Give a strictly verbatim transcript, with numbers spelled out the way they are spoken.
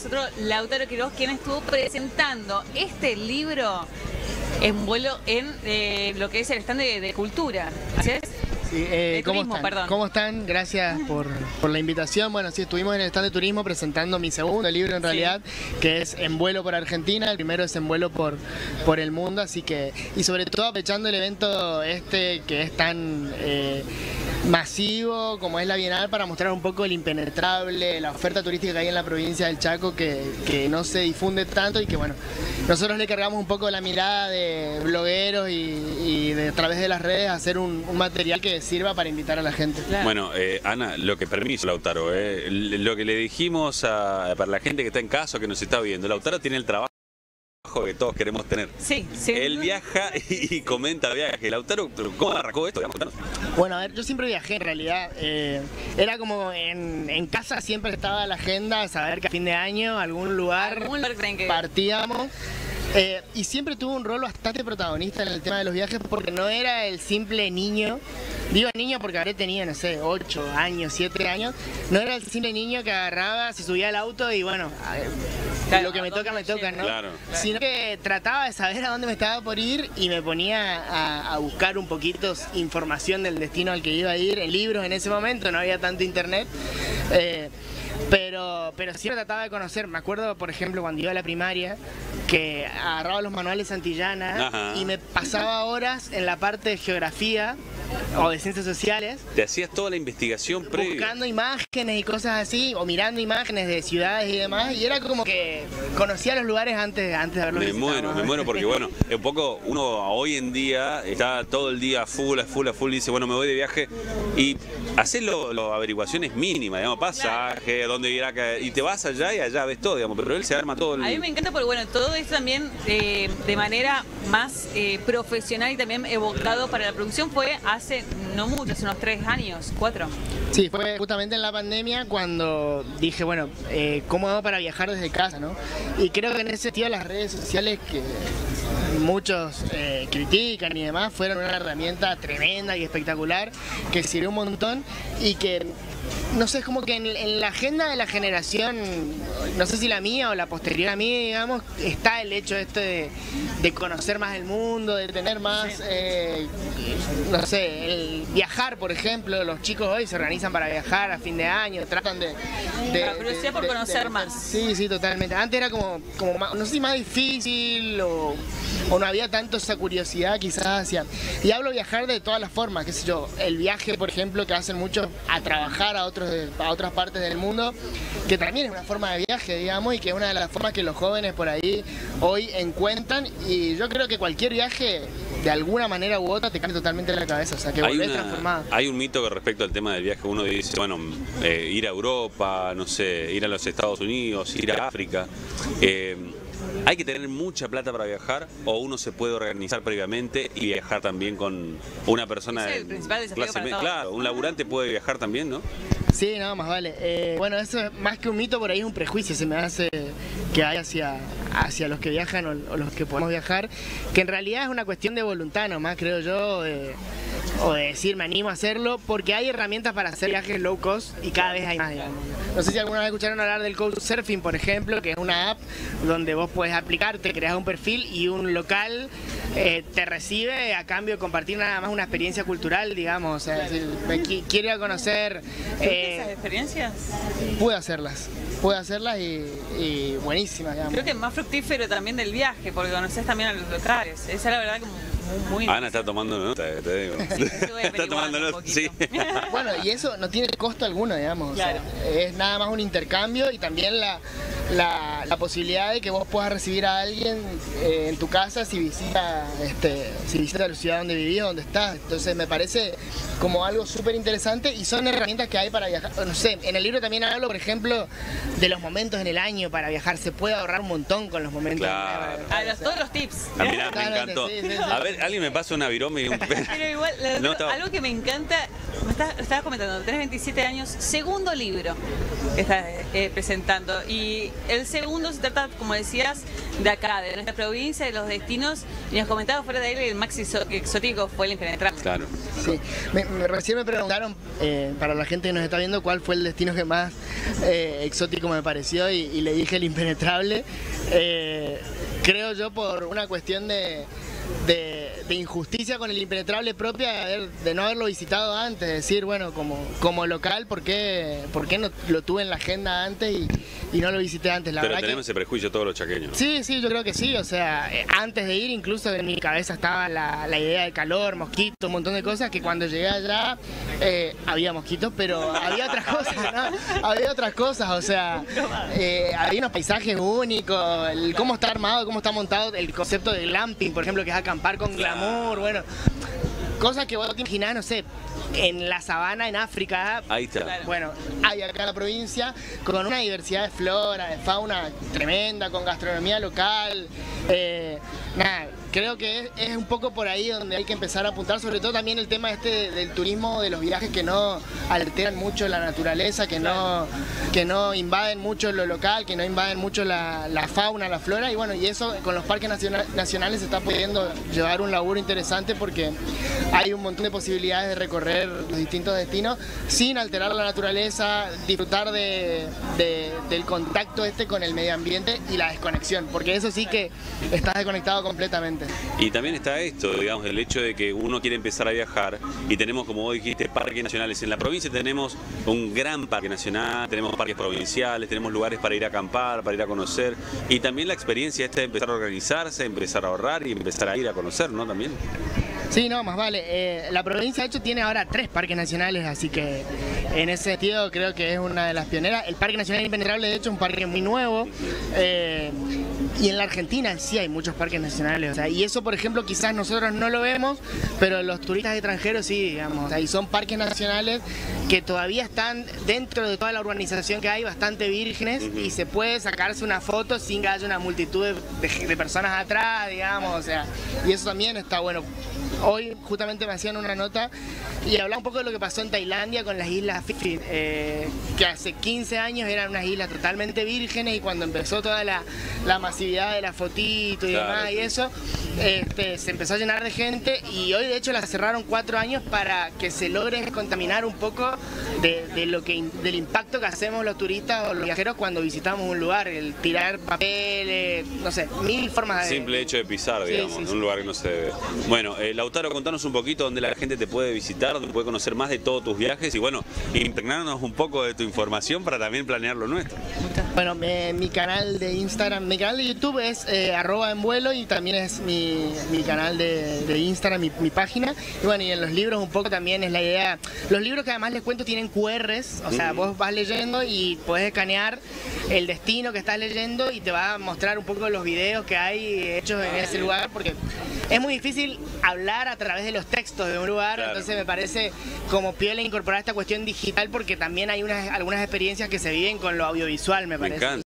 nosotros Lautaro Quiroz, quien estuvo presentando este libro en vuelo en eh, lo que es el stand de, de cultura. ¿Así es? Sí, eh, ¿cómo turismo, están? perdón. ¿Cómo están? Gracias por, por la invitación. Bueno, sí, estuvimos en el stand de turismo presentando mi segundo libro en realidad, sí, que es En vuelo por Argentina. El primero es En vuelo por, por el mundo, así que, y sobre todo aprovechando el evento este que es tan eh, masivo como es la Bienal, para mostrar un poco el impenetrable, la oferta turística que hay en la provincia del Chaco, que, que no se difunde tanto y que bueno, nosotros le cargamos un poco la mirada de blogueros y, y de, a través de las redes hacer un, un material que sirva para invitar a la gente. Claro. Bueno, eh, Ana, lo que permiso, Lautaro, eh, lo que le dijimos a, para la gente que está en casa o que nos está viendo, Lautaro tiene el trabajo que todos queremos tener. Sí, sí. Él viaja y comenta viajes. Lautaro, ¿cómo arrancó esto? Bueno, a ver, yo siempre viajé en realidad. Eh, era como en, en casa siempre estaba la agenda, saber que a fin de año algún lugar, ¿Algún lugar que... partíamos. Eh, y siempre tuvo un rol bastante protagonista en el tema de los viajes, porque no era el simple niño, digo niño porque habré tenido, no sé, ocho años, siete años, no era el simple niño que agarraba, se subía al auto y bueno, claro, lo que me toca, me toca, ¿no? Claro. Sino que trataba de saber a dónde me estaba por ir y me ponía a, a buscar un poquito información del destino al que iba a ir, en libros en ese momento, no había tanto internet. Eh, Pero, pero siempre trataba de conocer. Me acuerdo, por ejemplo, cuando iba a la primaria, que agarraba los manuales Santillana. Ajá. Y me pasaba horas en la parte de geografía o de ciencias sociales. ¿Te hacías toda la investigación previa? Buscando imágenes y cosas así, o mirando imágenes de ciudades y demás, y era como que conocía los lugares antes, antes de haberlos Me visitado. muero, me muero porque bueno, un poco uno hoy en día está todo el día full, a full, a full, y dice, bueno, me voy de viaje y haces las averiguaciones mínimas, digamos, pasaje, claro, dónde irá, y te vas allá y allá ves todo, digamos, pero él se arma todo el... A mí me encanta porque bueno, todo esto también eh, de manera más eh, profesional y también evocado para la producción fue hace no mucho, hace unos tres años, cuatro. Sí, fue justamente en la pandemia cuando dije, bueno, eh, ¿cómo hago para viajar desde casa, no? Y creo que en ese sentido las redes sociales, que muchos eh, critican y demás, fueron una herramienta tremenda y espectacular que sirvió un montón y que, no sé, es como que en, en la agenda de la generación, no sé si la mía o la posterior a mí, digamos, está el hecho este de, de conocer más el mundo, de tener más, sí, eh, no sé, el viajar, por ejemplo. Los chicos hoy se organizan para viajar a fin de año, tratan de... de la curiosidad por de, conocer de, más. Sí, sí, totalmente. Antes era como, como más, no sé si más difícil o, o no había tanto esa curiosidad quizás hacia... Y hablo viajar de todas las formas, qué sé yo, el viaje, por ejemplo, que hacen muchos a trabajar a otros a otras partes del mundo, que también es una forma de viaje, digamos, y que es una de las formas que los jóvenes por ahí hoy encuentran, y yo creo que cualquier viaje de alguna manera u otra te cambia totalmente la cabeza, o sea, que volvés transformado. Hay un mito con respecto al tema del viaje. Uno dice, bueno, eh, ir a Europa, no sé, ir a los Estados Unidos, ir a África. Eh, ¿Hay que tener mucha plata para viajar o uno se puede organizar previamente y viajar también con una persona es el principal desafío clase para todos. Claro, un laburante puede viajar también, ¿no? Sí, nada más vale. Eh, bueno, eso es más que un mito, por ahí es un prejuicio, se me hace que hay hacia, hacia los que viajan o, o los que podemos viajar, que en realidad es una cuestión de voluntad nomás, creo yo, de, o de decir me animo a hacerlo, porque hay herramientas para hacer viajes low cost y cada vez hay más, digamos. No sé si alguna vez escucharon hablar del Couchsurfing, por ejemplo, que es una app donde vos puedes aplicarte, creas un perfil y un local eh, te recibe a cambio de compartir nada más una experiencia cultural, digamos. O sea, claro, decir, me qu quiero ir a conocer... Eh, ¿Esas experiencias? Pude hacerlas, pude hacerlas y, y buenísimas, digamos. Creo que es más fructífero también del viaje, porque conoces también a los locales. Esa es la verdad que muy... muy Ana está tomando nota, te digo. Está tomando nota, sí. Bueno, y eso no tiene costo alguno, digamos. Claro. O sea, es nada más un intercambio y también la, la, la posibilidad de que vos puedas recibir a alguien eh, en tu casa si visita, este, si visita la ciudad donde vivís o donde estás. Entonces me parece como algo súper interesante y son herramientas que hay para viajar. No sé, en el libro también hablo, por ejemplo, de los momentos en el año para viajar. Se puede ahorrar un montón con los momentos. Claro. A los, todos los tips. Ah, mirá, me encantó. Sí, sí, sí. A ver, alguien me pasa una viroma y un... Pero igual, la, no, algo que me encanta, estás, estabas comentando, tenés veintisiete años, segundo libro que estás eh, presentando. Y el segundo se trata, como decías, de acá, de nuestra provincia, de los destinos. Y nos comentabas fuera de él, el más exótico fue el Impenetrable. Claro. Sí, me, me, recién me preguntaron, eh, para la gente que nos está viendo, cuál fue el destino que más eh, exótico me pareció y, y le dije el Impenetrable. Eh, creo yo por una cuestión de... De, de injusticia con el Impenetrable propia de, haber, de no haberlo visitado antes, decir, bueno, como, como local, ¿por qué, por qué no lo tuve en la agenda antes y, y no lo visité antes? La Pero verdad tenemos que, ese prejuicio todos los chaqueños, ¿no? Sí, sí, yo creo que sí, o sea, eh, antes de ir incluso en mi cabeza estaba la, la idea de calor, mosquitos, un montón de cosas, que cuando llegué allá eh, había mosquitos, pero había otras cosas, ¿no? Había otras cosas, o sea, eh, había unos paisajes únicos, el cómo está armado, cómo está montado, el concepto de glamping, por ejemplo, que es acampar con glamour, bueno, cosas que vos te imaginás, no sé, en la sabana en África. Ahí está. Bueno, hay acá en la provincia con una diversidad de flora, de fauna tremenda, con gastronomía local. Eh, nada, creo que es, es un poco por ahí donde hay que empezar a apuntar, sobre todo también el tema este del turismo, de los viajes que no alteran mucho la naturaleza, que no, que no invaden mucho lo local, que no invaden mucho la, la fauna, la flora, y bueno, y eso con los parques nacional, nacionales se está pudiendo llevar un laburo interesante porque hay un montón de posibilidades de recorrer los distintos destinos sin alterar la naturaleza, disfrutar de, de, del contacto este con el medio ambiente y la desconexión, porque eso sí que estás desconectado completamente. Y también está esto, digamos, el hecho de que uno quiere empezar a viajar y tenemos, como vos dijiste, parques nacionales. En la provincia tenemos un gran parque nacional, tenemos parques provinciales, tenemos lugares para ir a acampar, para ir a conocer, y también la experiencia esta de empezar a organizarse, empezar a ahorrar y empezar a ir a conocer, ¿no? También. Sí, no, más vale. Eh, la provincia, de hecho, tiene ahora tres parques nacionales, así que en ese sentido creo que es una de las pioneras. El Parque Nacional Impenetrable, de hecho, es un parque muy nuevo. Eh, y en la Argentina sí hay muchos parques nacionales. O sea, y eso, por ejemplo, quizás nosotros no lo vemos, pero los turistas extranjeros sí, digamos. O sea, y son parques nacionales que todavía están dentro de toda la urbanización que hay, bastante vírgenes, uh-huh. y se puede sacarse una foto sin que haya una multitud de, de, de personas atrás, digamos. O sea, y eso también está bueno. Hoy justamente me hacían una nota y hablaba un poco de lo que pasó en Tailandia con las islas Fifi, eh, que hace quince años eran unas islas totalmente vírgenes, y cuando empezó toda la, la masividad de la fotito y claro, demás, sí. y eso, este, se empezó a llenar de gente, y hoy de hecho la cerraron cuatro años para que se logre contaminar un poco de, de lo que, del impacto que hacemos los turistas o los viajeros cuando visitamos un lugar, el tirar papeles, no sé, mil formas de... Simple hecho de pisar, digamos, sí, sí, en un sí. lugar que no se debe. Bueno, eh, Lautaro, contanos un poquito dónde la gente te puede visitar, dónde puede conocer más de todos tus viajes y bueno, impregnarnos un poco de tu información para también planear lo nuestro. Bueno, me, mi canal de Instagram, mi canal de YouTube es eh, arroba en vuelo, y también es mi, mi canal de, de Instagram, mi, mi página. Y bueno, y en los libros un poco también es la idea. Los libros que además les cuento tienen cu erres, o sea, mm. vos vas leyendo y podés escanear el destino que estás leyendo y te va a mostrar un poco los videos que hay hechos en ese lugar, porque es muy difícil hablar a través de los textos de un lugar, claro. Entonces me parece como piola incorporar esta cuestión digital, porque también hay unas, algunas experiencias que se viven con lo audiovisual, me parece. Me encanta.